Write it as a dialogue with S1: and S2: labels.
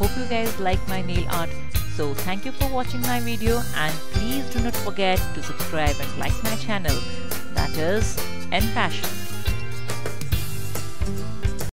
S1: Hope you guys like my nail art. So thank you for watching my video, and please do not forget to subscribe and like my channel, that is N Passion.